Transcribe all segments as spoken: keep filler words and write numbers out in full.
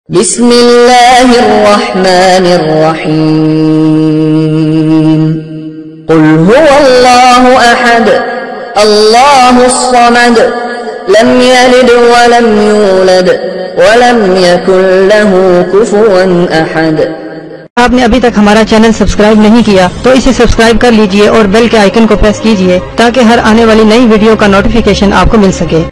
بسم اللہ الرحمن الرحیم قل هو اللہ احد اللہ الصمد لم یلد ولم یولد ولم یکن له کفوا احد۔ آپ نے ابھی تک ہمارا چینل سبسکرائب نہیں کیا تو اسے سبسکرائب کر لیجئے اور بیل کے آئیکن کو پریس کیجئے تاکہ ہر آنے والی نئی ویڈیو کا نوٹیفیکیشن آپ کو مل سکے۔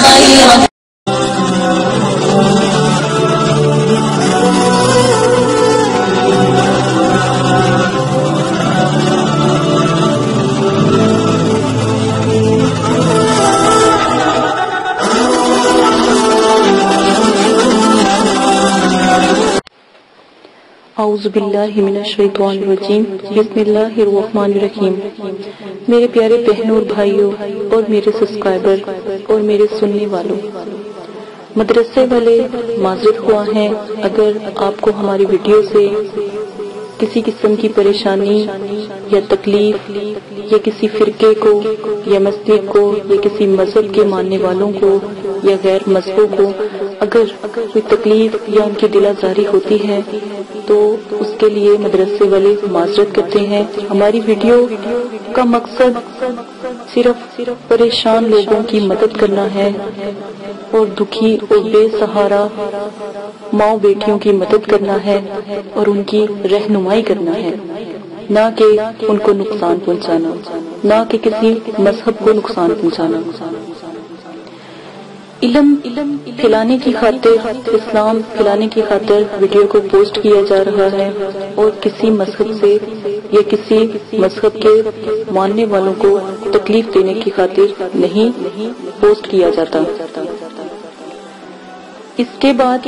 اعوذ باللہ من الشیطان الرجیم بسم اللہ الرحمن الرحیم۔ میرے پیارے بہنوں اور بھائیوں اور میرے سبسکرائبر اور میرے سننے والوں، مدرسے والے معذرت خواہ ہیں اگر آپ کو ہماری ویڈیو سے کسی قسم کی پریشانی یا تکلیف یا کسی فرقے کو یا مسجد کو یا کسی مذہب کے ماننے والوں کو یا غیر مذہبوں کو اگر کوئی تکلیف یا ان کی دل آزاری ہوتی ہے تو اس کے لیے مدرسے والے معذرت کرتے ہیں۔ ہماری ویڈیو کا مقصد صرف پریشان لوگوں کی مدد کرنا ہے اور دکھی اور بے سہارا ماں بیٹیوں کی مدد کرنا ہے اور ان کی رہنمائی کرنا ہے، نہ کہ ان کو نقصان پہنچانا، نہ کہ کسی مذہب کو نقصان پہنچانا۔ علم پھیلانے کی خاطر، اسلام پھیلانے کی خاطر ویڈیو کو پوسٹ کیا جا رہا ہے اور کسی مذہب سے یا کسی مذہب کے ماننے والوں کو تکلیف دینے کی خاطر نہیں پوسٹ کیا جاتا۔ اس کے بعد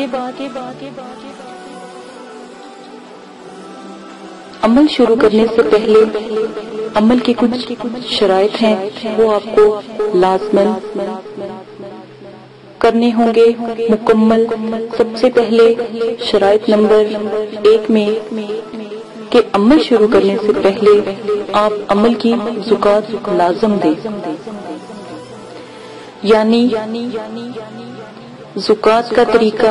عمل شروع کرنے سے پہلے عمل کی کچھ شرائط ہیں، وہ آپ کو لازماً کرنے ہوں گے مکمل۔ سب سے پہلے شرائط نمبر ایک میں کہ عمل شروع کرنے سے پہلے آپ عمل کی زکوٰۃ لازم دیں، یعنی زکوٰۃ کا طریقہ،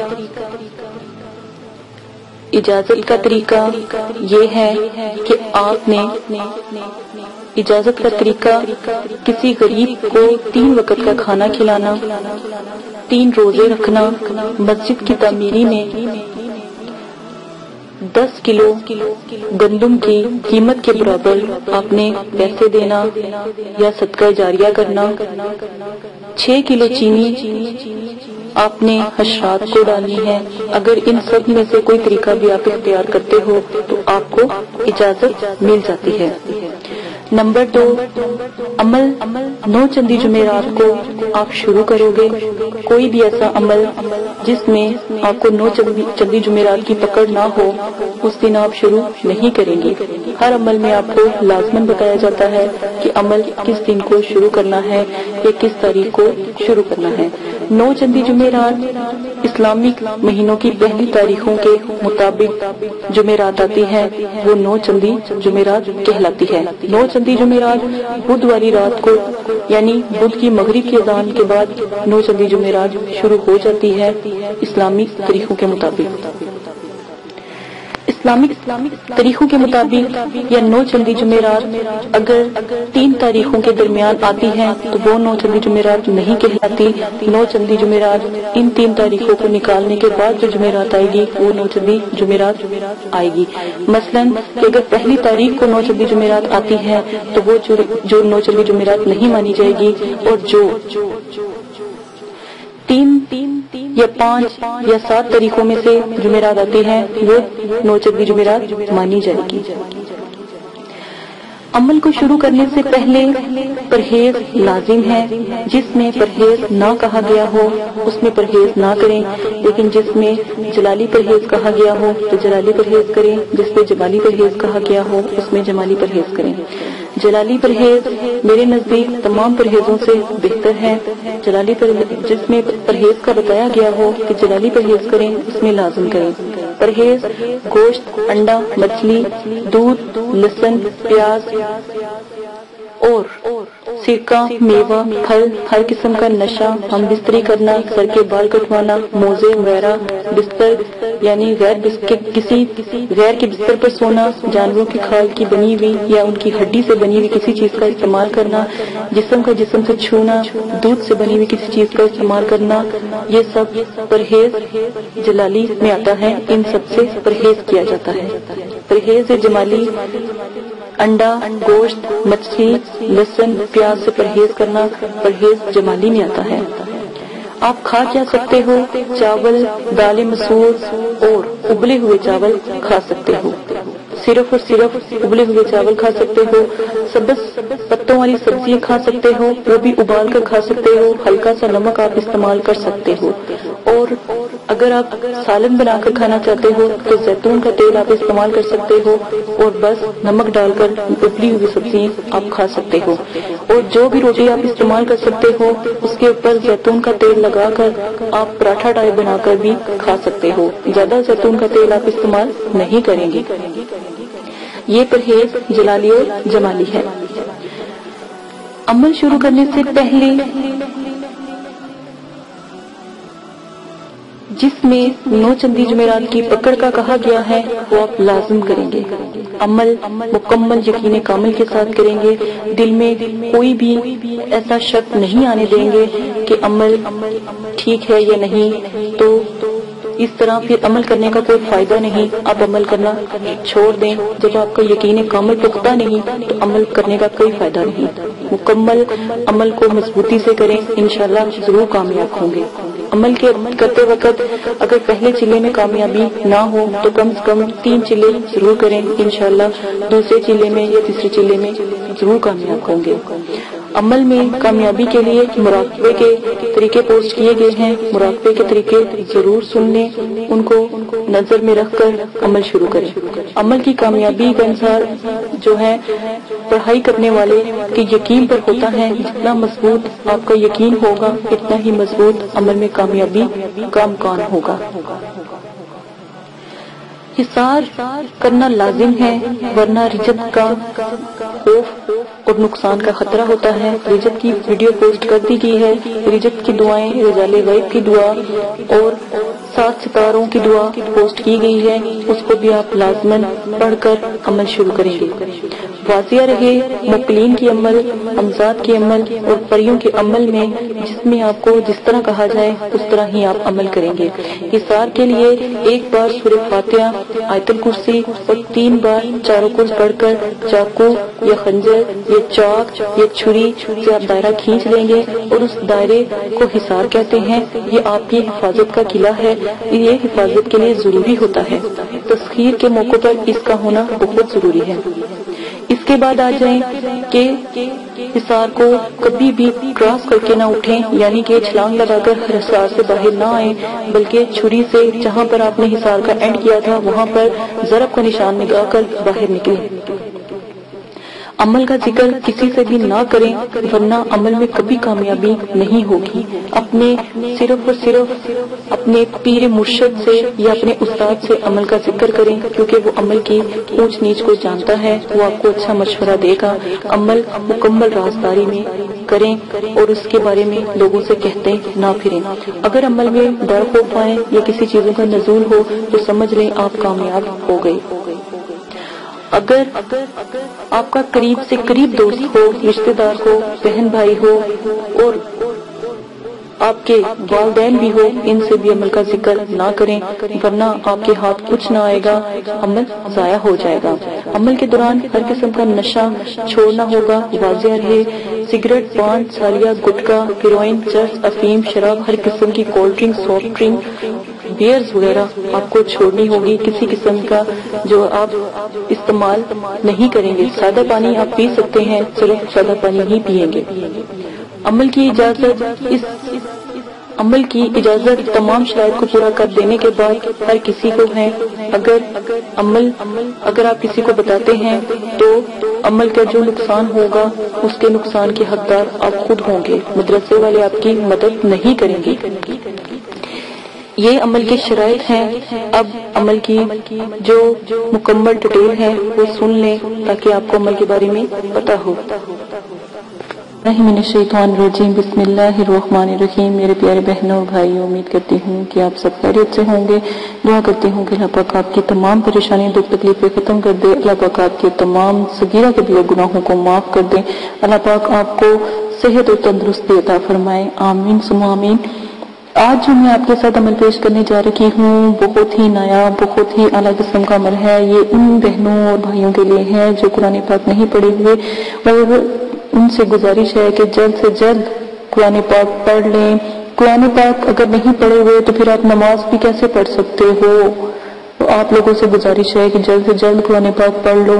اجازت کا طریقہ یہ ہے کہ آپ نے اجازت کا طریقہ کسی غریب کو تین وقت کا کھانا کھلانا، تین روزے رکھنا، مسجد کی تعمیری میں دس کلو گندم کی قیمت کے برابر آپ نے پیسے دینا یا صدقہ جاریہ کرنا، چھ کلو چینی آپ نے حشرات کو ڈالنی ہے۔ اگر ان سب میں سے کوئی طریقہ بھی آپ اختیار کرتے ہو تو آپ کو اجازت مل جاتی ہے۔ نمبر دو، عمل نو چندی جمعرات کو آپ شروع کرو گے۔ کوئی بھی ایسا عمل جس میں آپ کو نو چندی جمعرات کی پکڑ نہ ہو اس دن آپ شروع نہیں کریں گے۔ ہر عمل میں آپ کو لازماً بتایا جاتا ہے کہ عمل کس دن کو شروع کرنا ہے یا کس تاریخ کو شروع کرنا ہے۔ نو چندی جمعرات اسلامک مہینوں کی پہلی تاریخوں کے مطابق جمعرات آتی ہے، وہ نو چندی جمعرات کہلاتی ہے۔ نو چندی جمعرات بدھ والی رات کو یعنی بدھ کی مغرب کی اذان کے بعد نو چندی جمعرات شروع ہو جاتی ہے اسلامی طریقوں کے مطابق۔ اسلامک طریقوں کے مطابق یا نو چندی جمعرات اگر تین تاریخوں کے درمیان آتی ہیں تو وہ نو چندی جمعرات نہیں کہلاتی۔ نو چندی جمعرات ان تین تاریخوں کو نکالنے کے بعد جو جمعرات آئے گی وہ نو چندی جمعرات آئے گی۔ مثلاً کہ اگر پہلی تاریخ کو نو چندی جمعرات آتی ہے تو وہ جو نو چندی جمعرات نہیں مانی جائے گی، اور جو تین یا پانچ یا سات طریقوں میں سے جمعرات آتی ہیں وہ نو چندی جمعرات مانی جائے گی۔ عمل کو شروع کرنے سے پہلے پرہیز لازم ہے۔ جس میں پرہیز نہ کہا گیا ہو اس میں پرہیز نہ کریں، لیکن جس میں جلالی پرہیز کہا گیا ہو تو جلالی پرہیز کریں، جس میں جمالی پرہیز کہا گیا ہو اس میں جمالی پرہیز کریں۔ جلالی پرہیز میرے نزدیک تمام پرہیزوں سے بہتر ہے۔ جلالی پرہیز جس میں پرہیز کا بتایا گیا ہو کہ جلالی پرہیز کریں اس میں لازم کریں۔ پرہیز گوشت، انڈا، مچھلی، دودھ، لہسن، پیاز اور सिरका, मेवा, फल, हर किस्म का नशा, हम बिस्तरी करना, सर के बाल कटवाना, मोजे वगैरह, बिस्तर यानी गैर किसी गैर के बिस्तर पर सोना, जानवरों की खाल की बनी हुई या उनकी हड्डी से बनी हुई किसी चीज का इस्तेमाल करना, जिस्म का जिस्म से छूना, दूध से बनी हुई किसी चीज का इस्तेमाल करना, ये सब परहेज जलाली में आता है। इन सब से परहेज किया जाता है। परहेज जमाली अंडा, गोश्त, मछली, लहसुन, प्याज से परहेज करना परहेज जमाली में आता है। आप खा क्या सकते हो? चावल, दालें मसूर और उबले हुए चावल खा सकते हो। सिर्फ और सिर्फ उबले हुए चावल खा सकते हो। सब्ज पत्तों वाली सब्जियां खा सकते हो, वो भी उबाल कर खा सकते हो। हल्का सा नमक आप इस्तेमाल कर सकते हो। और अगर आप सालन बनाकर खाना चाहते हो तो जैतून का तेल आप इस्तेमाल कर सकते हो और बस नमक डालकर उबली हुई सब्जियां आप खा सकते हो। और जो भी रोटी आप इस्तेमाल कर सकते हो उसके ऊपर जैतून का तेल लगाकर आप पराठा टाइप बनाकर भी खा सकते हो। ज्यादा जैतून का तेल आप इस्तेमाल नहीं करेंगे। ये परहेज जलाली और जमाली है। अमल शुरू करने से पहले जिसमें नौ चंदी जुमेरात की पकड़ का कहा गया है वो आप लाजिम करेंगे। अमल मुकम्मल यकीन कामिल के साथ करेंगे। दिल में कोई भी ऐसा शक नहीं आने देंगे कि अमल ठीक है या नहीं, तो इस तरह फिर अमल करने का कोई फायदा नहीं। आप अमल करना छोड़ दें। जब आपका यकीन कामिल पुख्ता नहीं तो अमल करने का कोई फायदा नहीं। मुकम्मल अमल को मजबूती से करें, इंशाल्लाह जरूर कामयाब होंगे। अमल के करते वक्त अगर पहले चिल्ले में कामयाबी ना हो तो कम से कम तीन चिल्ले जरूर करें, इंशाल्लाह दूसरे चिल्ले में या तीसरे चिल्ले में जरूर कामयाब होंगे। अमल में कामयाबी के लिए मुराकबे के तरीके पोस्ट किए गए हैं। मुराकबे के तरीके जरूर सुन लें, उनको नजर में रखकर अमल शुरू करें। अमल की कामयाबी का अनुसार जो है पढ़ाई करने वाले के यकीन पर होता है। जितना मजबूत आपका यकीन होगा इतना ही मजबूत अमल में कामयाबी का इम्कान होगा। हिसार करना लाजिम है, वरना रिजत का खौफ और नुकसान का खतरा होता है। रिजत की वीडियो पोस्ट कर दी गई है। रिजत की दुआएं, रजाले गैब की दुआ और सात सितारों की दुआ पोस्ट की गई है, उसको भी आप लाजमन पढ़कर अमल शुरू करेंगे। वाजिया रहे मुकलीन की अमल, अमजाद की अमल और परियों के अमल में, जिसमें आपको जिस तरह कहा जाए उस तरह ही आप अमल करेंगे। हिसार के लिए एक बार सूरह फातिहा, आयतुल कुर्सी और तीन बार चारों कुर्स पढ़कर चाकू या खंजर या चाक या छुरी से आप दायरा खींच लेंगे और उस दायरे को हिसार कहते हैं। ये आपकी हिफाजत का किला है। ये हिफाजत के लिए जरूरी होता है। तस्खीर के मौके पर इसका होना बहुत जरूरी है। इसके बाद आ जाएं कि हिसार को कभी भी क्रॉस करके ना उठें, यानी कि छलांग लगाकर हिसार से बाहर ना आए, बल्कि छुरी से जहां पर आपने हिसार का एंड किया था वहां पर ज़रब का निशान लगाकर बाहर निकलें। अमल का जिक्र किसी से भी ना करें, वरना अमल में कभी कामयाबी नहीं होगी। अपने सिर्फ और सिर्फ अपने पीर मुर्शिद से या अपने उस्ताद से अमल का जिक्र करें, क्योंकि वो अमल की ऊंच नीच को जानता है। वो आपको अच्छा मशवरा देगा। अमल मुकम्मल राजदारी में करें और उसके बारे में लोगों से कहते ना फिरें। अगर अमल में डर खौफ आए या किसी चीजों का नजूल हो तो समझ लें आप कामयाब हो गए। अगर आपका करीब से करीब दोस्त हो, रिश्तेदार हो, बहन भाई हो और आपके वालिदैन भी हो, इनसे भी अमल का जिक्र ना करें, वरना आपके हाथ कुछ ना आएगा, अमल जाया हो जाएगा। अमल के दौरान हर किस्म का नशा छोड़ना होगा। वाजिया रहे सिगरेट, पान, सालिया, गुटखा, हेरोइन, चर्च, अफीम, शराब, हर किस्म की cold drink, soft drink, beers वगैरह आपको छोड़नी होगी। किसी किस्म का जो आप इस्तेमाल नहीं करेंगे। सादा पानी आप पी सकते हैं, सिर्फ सादा पानी ही पिएंगे। अमल की इजाजत इस अमल की इजाजत तमाम शराइत को पूरा कर देने के बाद हर किसी को है। अगर अमल अगर आप किसी को बताते हैं तो अमल का जो नुकसान होगा उसके नुकसान के हकदार आप खुद होंगे। मदरसे वाले आपकी मदद नहीं करेंगे। ये अमल की शराइत हैं। अब अमल की जो मुकम्मल डिटेल है वो सुन लें ताकि आपको अमल के बारे में पता हो। मिनश्शैतानिर्रजीम बिस्मिल्लाहिर्रहमानिर्रहीम। मेरे प्यारे बहनों और भाइयों, उम्मीद करती हूँ कि आप सब खैरियत से होंगे। दुआ करती हूँ कि अल्लाह पाक आपकी तमाम परेशानी दुख तकलीफें खत्म कर दे। अल्लाह पाक आपके तमाम सगीरा कबीरा गुनाहों को माफ कर दे। अल्लाह पाक आपको सेहत और तंदुरुस्ती अता फरमाए। आमीन सुम्मा आमीन। आज जो मैं आपके साथ अमल पेश करने जा रही हूँ बहुत ही नया, बहुत ही अलग किस्म का अमल है। ये उन बहनों और भाइयों के लिए है जो कुरान पाक नहीं पढ़े हुए, और उनसे गुजारिश है कि जल्द से जल्द कुरान पाक पढ़ लें। कुरान पाक अगर नहीं पढ़े हुए तो फिर आप नमाज भी कैसे पढ़ सकते हो। तो आप लोगों से गुजारिश है कि जल्द से जल्द कुरान पाक पढ़ लो,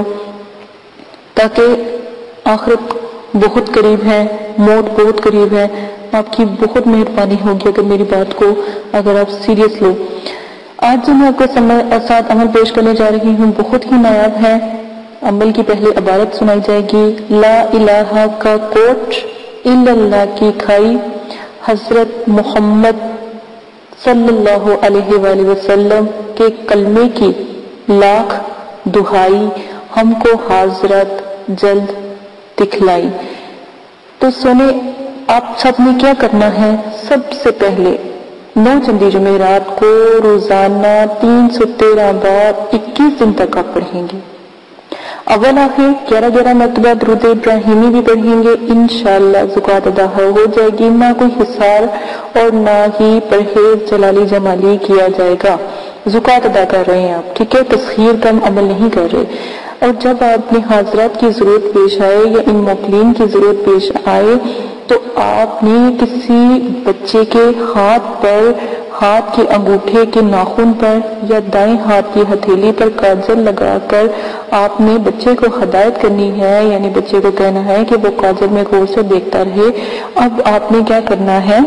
ताकि आखिरत बहुत करीब है, मौत बहुत करीब है। आपकी बहुत मेहरबानी होगी अगर मेरी बात को अगर आप सीरियस लो। आज जो मैं आपके साथ अमल पेश करने जा रही हूँ बहुत ही नायाब है। अमल की पहले इबारत सुनाई जाएगी। ला इलाहा का कोट, इल्लल्लाह की खाई, हजरत मोहम्मद सल्लल्लाहु अलैहि वसल्लम के कलमे की लाख दुहाई हमको हाजरत जल्द दिखलाई। तो सुने, आप सब ने क्या करना है। सबसे पहले नौ चंदी जुमेरात को रोजाना तीन सौ तेरह बार इक्कीस दिन तक आप पढ़ेंगे। अव्वल आखिर ग्यारह ग्यारह मरतबा दुरूद इब्राहिमी भी पढ़ेंगे। इंशाअल्लाह ज़कात अदा हो जाएगी। ना कोई हिसार और ना ही परहेज जलाली जमाली किया जाएगा। ज़कात अदा कर रहे हैं आप, ठीक है, तस्खीर का अमल नहीं कर रहे। और जब आपने हाजरात की जरूरत पेश आए या इन मोकलीन की जरूरत पेश आए तो आपने किसी बच्चे के हाथ पर, हाथ के अंगूठे के नाखून पर या दाएं हाथ की हथेली पर काजल लगाकर आपने बच्चे को हदायत करनी है, यानी बच्चे को कहना है कि वो काजल में गौर से देखता रहे। अब आपने क्या करना है,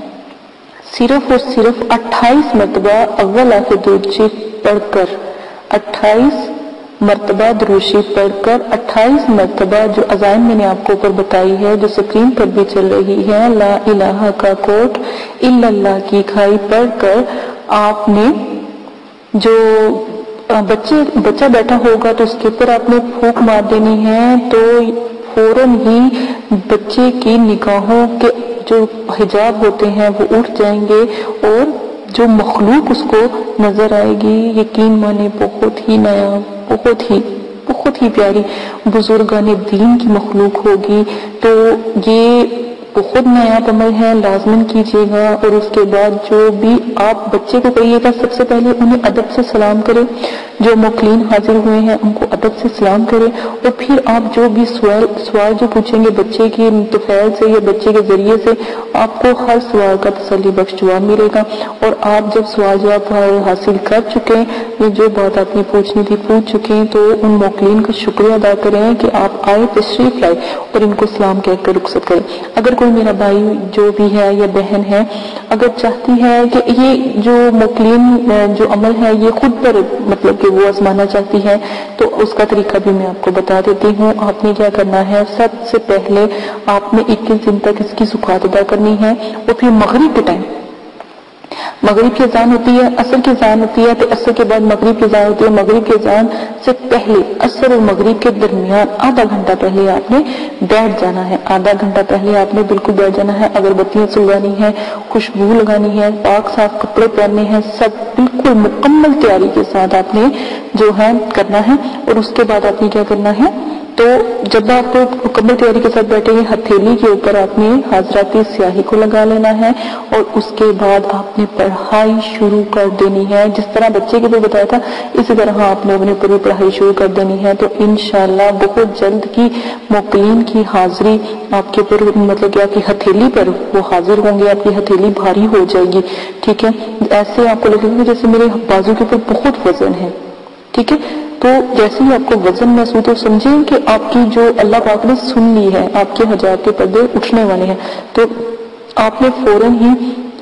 सिर्फ और सिर्फ अट्ठाईस मरतबा अव्वल आखिर दुरूद शरीफ पढ़कर, अट्ठाईस मरतबा दुरूद शरीफ पढ़कर, अट्ठाईस मरतबा जो अज़ान मैंने आपको ऊपर बताई है, जो स्क्रीन पर भी चल रही है, ला इलाहा का कोट इल्लल्लाह की खाई पढ़कर आपने जो बच्चे बच्चा बैठा होगा तो उसके ऊपर आपने फूंक मार देनी है। तो फौरन ही बच्चे की निगाहों के जो हिजाब होते हैं वो उठ जाएंगे और जो मखलूक उसको नजर आएगी, यकीन माने बहुत ही नया, बहुत ही बहुत ही प्यारी बुजुर्गाने दीन की मखलूक होगी। तो ये बहुत नया अमल है, लाजमन कीजिएगा। और उसके बाद जो भी आप बच्चे को कहिएगा, सबसे पहले उन्हें अदब से सलाम करें। जो मुकलीन हाजिर हुए हैं उनको अदब से सलाम करें, और फिर आप जो भी सवाल सवाल जो पूछेंगे बच्चे के तुफैल से या बच्चे के जरिए से, आपको हर सवाल का तसल्ली बख्श जवाब मिलेगा। और आप जब सवाल जवाब हासिल कर चुके हैं, जो बात आपने पूछनी थी पूछ चुके हैं, तो उन मुकलीन का शुक्रिया अदा करें कि आप आए, तशरीफ लाए और इनको सलाम कहकर रुखसत करें। अगर कोई मेरा भाई जो भी है या बहन है अगर चाहती है कि ये जो मुकलीन जो अमल है ये खुद पर मतलब कि वो आजमाना चाहती है, तो उसका तरीका भी मैं आपको बता देती हूँ। आपने क्या करना है, सबसे पहले आपने इक्कीस दिन तक इसकी ज़कात अदा करनी है। और फिर मगरिब के टाइम, मगरिब की अज़ान होती है, असर की अज़ान होती है, तो असर के बाद मगरिब की अज़ान होती है। मगरिब की अज़ान से पहले, असर और मगरिब के दरमियान आधा घंटा पहले आपने बैठ जाना है। आधा घंटा पहले आपने बिल्कुल बैठ जाना है। अगरबत्तियां सुलगानी है, खुशबू लगानी है, पाक साफ कपड़े पहनने हैं, सब बिल्कुल मुकम्मल तैयारी के साथ आपने जो है करना है। और उसके बाद आपने क्या करना है, तो जब आप मुकम्मल तैयारी के साथ बैठेंगे, हथेली के ऊपर आपने हाजराती स्याही को लगा लेना है और उसके बाद आपने पढ़ाई शुरू कर देनी है। जिस तरह बच्चे के लिए बताया था इसी तरह आपने अपने ऊपर भी पढ़ाई शुरू कर देनी है। तो इंशाल्लाह बहुत जल्द की मुकलीन की हाजिरी आपके ऊपर, मतलब कि आपकी हथेली पर वो हाजिर होंगे, आपकी हथेली भारी हो जाएगी, ठीक है। ऐसे आपको लगेगा जैसे मेरे बाजू के ऊपर बहुत वजन है, ठीक है। तो जैसे ही आपको वजन महसूस हो, समझें कि आपकी जो अल्लाह पाक ने सुन ली है, आपके हजाब के पर्दे उठने वाले हैं। तो आपने फौरन ही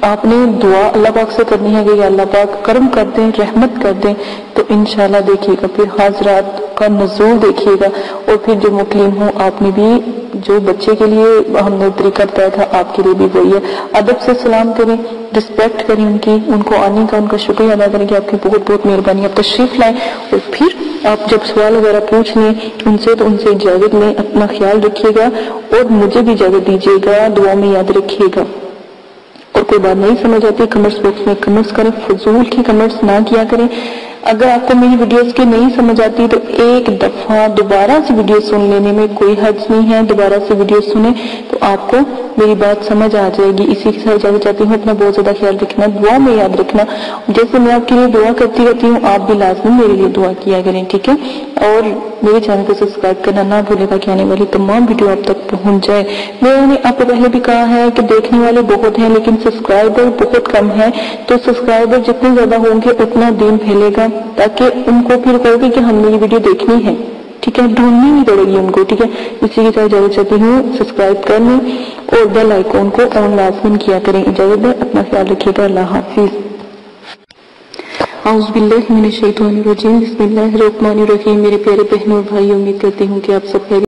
آپ نے دعا اللہ پاک سے کرنی ہے کہ یا اللہ پاک کرم کر دیں، رحمت کر دیں، تو انشاءاللہ دیکھیے گا پھر حاضرات کا نزول دیکھیے گا. اور پھر جو مقیم ہوں آپ نے بھی جو بچے کے لیے ہم نے طریقہ بتایا تھا آپ کے لیے بھی وہی ہے. ادب سے سلام کریں، رسپیکٹ کریں ان کی، ان کو آنے کا ان کا شکریہ ادا کریں کہ آپ کی بہت بہت مہربانی، آپ تشریف لائیں. اور پھر آپ جب سوال وغیرہ پوچھ لیں ان سے تو ان سے اجازت لیں. اپنا خیال رکھیے گا اور مجھے بھی اجازت دیجیے گا، دعا میں یاد رکھیے گا. اور کوئی بات نہیں سمجھ آتی کمنٹس باکس میں کمنٹس کریں، فضول کی کمنٹس نہ کیا کریں. اگر آپ کو میری ویڈیوز کی نہیں سمجھ آتی تو ایک دفعہ دوبارہ سے ویڈیو سن لینے میں کوئی حرج نہیں ہے. دوبارہ سے ویڈیو سنیں تو آپ کو میری بات سمجھ آ جائے گی. اسی کے ساتھ اجازت چاہتی ہوں، اپنا بہت زیادہ خیال رکھنا، دعا میں یاد رکھنا. جیسے میں آپ کے لیے دعا کرتی رہتی ہوں آپ بھی لازمی میرے لیے دعا کیا کریں، ٹھیک ہے. اور میرے چینل کو سبسکرائب کرنا نہ بھولے گا کہ آنے والی تمام ویڈیو آپ تک پہنچ جائے. میں نے آپ کو پہلے بھی کہا ہے کہ دیکھنے والے بہت ہیں لیکن سبسکرائبر بہت کم ہیں. تو سبسکرائبر جتنے زیادہ ہوں گے اتنا دین پھیلے گا، تاکہ ان کو پھر کہو گے کہ ہم نے یہ ویڈیو دیکھنی ہے، ٹھیک ہے، ڈھونڈنی نہیں پڑے گی ان کو، ٹھیک ہے. اسی کے ساتھ اجازت چاہتی ہوں سبسکرائب کر لیں اور بیل آئیکن کو آن لازمن کیا کریں. اجازت دیں، اپنا خیال رکھیے گا. اللہ حافظ. اعوذ باللہ من الشیطان الرجیم، بسم اللہ الرحمن الرحیم. میرے پیارے بہنوں اور بھائی، امید کرتی ہوں کہ آپ سب خیریت